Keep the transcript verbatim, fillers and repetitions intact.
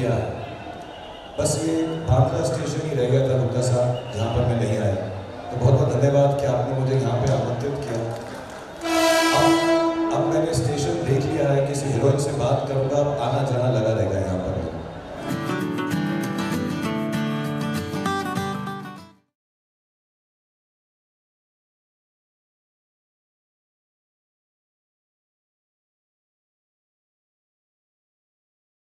किया है। बस ये भाखड़ा स्टेशन ही रह गया था गुप्ता साहब, जहाँ पर मैं नहीं आया। तो बहुत बहुत धन्यवाद कि आपने मुझे यहाँ पे आमंत्रित किया। अब अब मैंने स्टेशन देख लिया है, किसी हीरोइन से बात करूँगा, आना जाना लगा